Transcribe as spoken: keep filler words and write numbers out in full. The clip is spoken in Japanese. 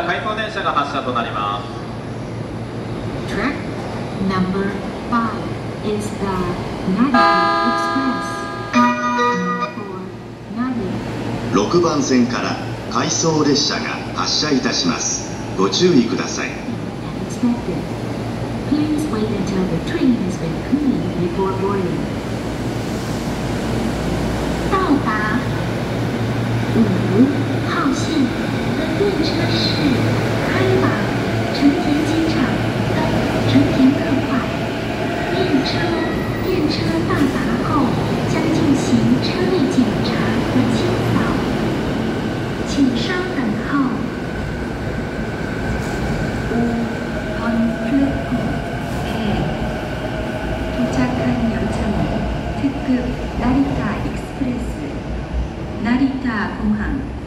回送電車が発車となります。 Track number five is the Nagata Express. For Nagata. ろくばん線から回送列車が発車いたします。ご注意ください。 Expected. Please wait until the train has been cleaned before boarding. 到达